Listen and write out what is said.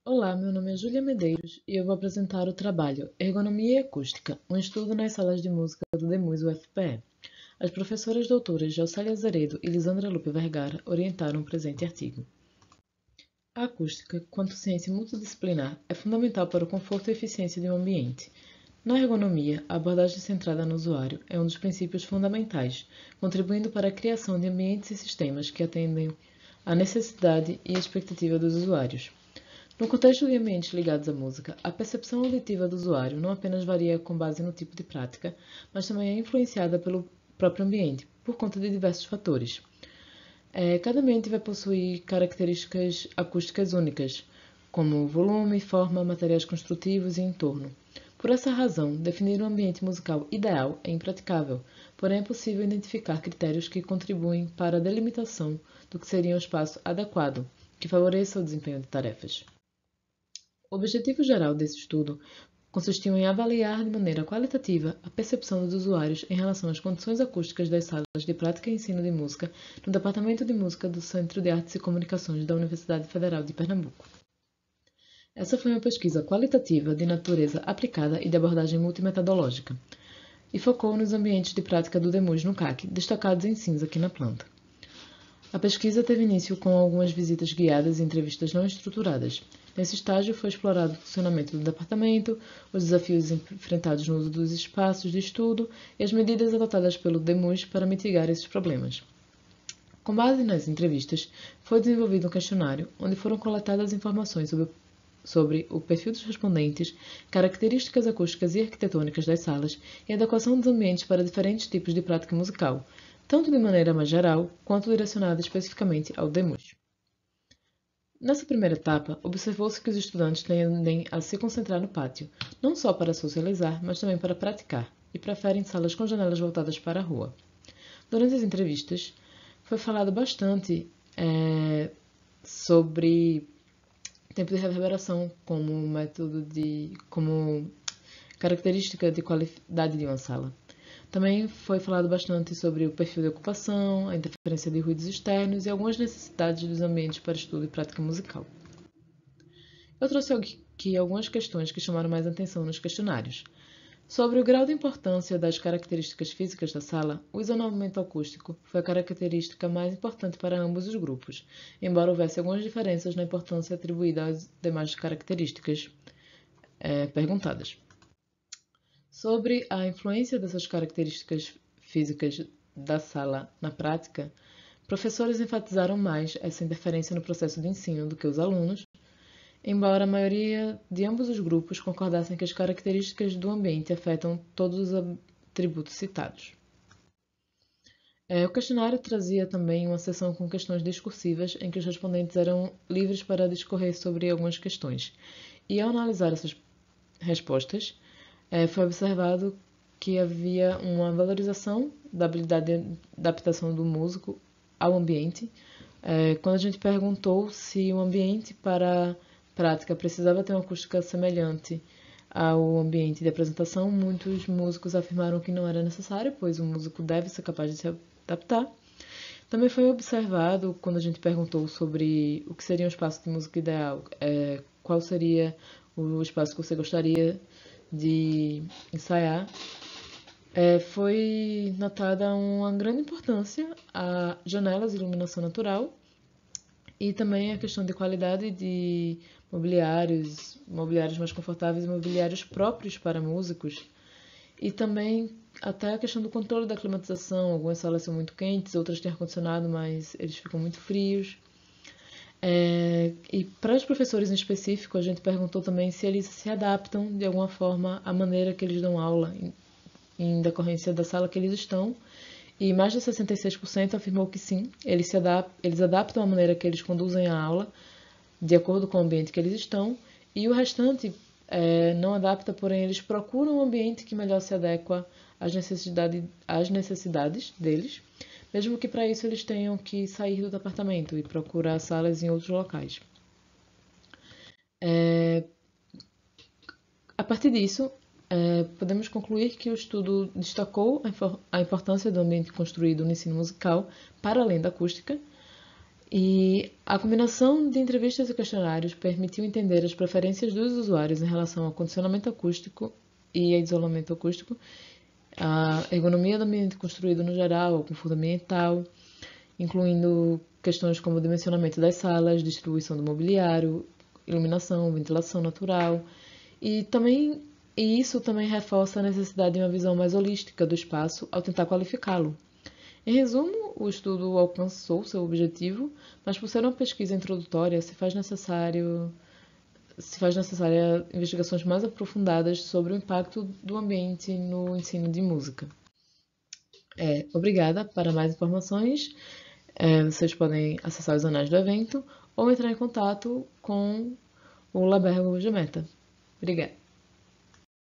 Olá, meu nome é Júlia Medeiros e eu vou apresentar o trabalho Ergonomia e Acústica, um estudo nas salas de música do DEMUS UFPE. As professoras doutoras Jocélia Azeredo e Lisandra Lupe Vergara orientaram o presente artigo. A acústica, quanto ciência multidisciplinar, é fundamental para o conforto e eficiência de um ambiente. Na ergonomia, a abordagem centrada no usuário é um dos princípios fundamentais, contribuindo para a criação de ambientes e sistemas que atendem à necessidade e expectativa dos usuários. No contexto de ambientes ligados à música, a percepção auditiva do usuário não apenas varia com base no tipo de prática, mas também é influenciada pelo próprio ambiente, por conta de diversos fatores. Cada ambiente vai possuir características acústicas únicas, como volume, forma, materiais construtivos e entorno. Por essa razão, definir um ambiente musical ideal é impraticável, porém é possível identificar critérios que contribuem para a delimitação do que seria um espaço adequado, que favoreça o desempenho de tarefas. O objetivo geral desse estudo consistiu em avaliar de maneira qualitativa a percepção dos usuários em relação às condições acústicas das salas de prática e ensino de música no Departamento de Música do Centro de Artes e Comunicações da Universidade Federal de Pernambuco. Essa foi uma pesquisa qualitativa de natureza aplicada e de abordagem multimetodológica, e focou nos ambientes de prática do DEMUS no CAC, destacados em cinza aqui na planta. A pesquisa teve início com algumas visitas guiadas e entrevistas não estruturadas. Nesse estágio foi explorado o funcionamento do departamento, os desafios enfrentados no uso dos espaços de estudo e as medidas adotadas pelo DEMUS para mitigar esses problemas. Com base nas entrevistas, foi desenvolvido um questionário onde foram coletadas informações sobre o perfil dos respondentes, características acústicas e arquitetônicas das salas e adequação dos ambientes para diferentes tipos de prática musical, tanto de maneira mais geral quanto direcionada especificamente ao DEMUS. Nessa primeira etapa, observou-se que os estudantes tendem a se concentrar no pátio, não só para socializar, mas também para praticar, e preferem salas com janelas voltadas para a rua. Durante as entrevistas, foi falado bastante sobre tempo de reverberação como característica de qualidade de uma sala. Também foi falado bastante sobre o perfil de ocupação, a interferência de ruídos externos e algumas necessidades dos ambientes para estudo e prática musical. Eu trouxe aqui algumas questões que chamaram mais atenção nos questionários. Sobre o grau de importância das características físicas da sala, o isolamento acústico foi a característica mais importante para ambos os grupos, embora houvesse algumas diferenças na importância atribuída às demais características perguntadas. Sobre a influência dessas características físicas da sala na prática, professores enfatizaram mais essa interferência no processo de ensino do que os alunos, embora a maioria de ambos os grupos concordassem que as características do ambiente afetam todos os atributos citados. O questionário trazia também uma seção com questões discursivas em que os respondentes eram livres para discorrer sobre algumas questões. E ao analisar essas respostas, foi observado que havia uma valorização da habilidade de adaptação do músico ao ambiente. Quando a gente perguntou se o ambiente para prática precisava ter uma acústica semelhante ao ambiente de apresentação, muitos músicos afirmaram que não era necessário, pois o músico deve ser capaz de se adaptar. Também foi observado, quando a gente perguntou sobre o que seria um espaço de música ideal, qual seria o espaço que você gostaria de ensaiar, foi notada uma grande importância a janelas e iluminação natural e também a questão de qualidade de mobiliários mais confortáveis, mobiliários próprios para músicos e também até a questão do controle da climatização. Algumas salas são muito quentes, outras têm ar-condicionado, mas eles ficam muito frios. E para os professores em específico, a gente perguntou também se eles se adaptam de alguma forma à maneira que eles dão aula em decorrência da sala que eles estão. E mais de 66% afirmou que sim, eles adaptam a maneira que eles conduzem a aula de acordo com o ambiente que eles estão. E o restante não adapta, porém eles procuram um ambiente que melhor se adequa às necessidades deles, mesmo que para isso eles tenham que sair do departamento e procurar salas em outros locais. A partir disso, podemos concluir que o estudo destacou a importância do ambiente construído no ensino musical para além da acústica E a combinação de entrevistas e questionários permitiu entender as preferências dos usuários em relação ao condicionamento acústico e isolamento acústico, a ergonomia do ambiente construído no geral, o conforto ambiental, incluindo questões como o dimensionamento das salas, distribuição do mobiliário, iluminação, ventilação natural, e isso também reforça a necessidade de uma visão mais holística do espaço ao tentar qualificá-lo. Em resumo, o estudo alcançou seu objetivo, mas por ser uma pesquisa introdutória, se faz necessária investigações mais aprofundadas sobre o impacto do ambiente no ensino de música. Obrigada. Para mais informações, vocês podem acessar os anais do evento ou entrar em contato com o Labergo Gemeta. Obrigada.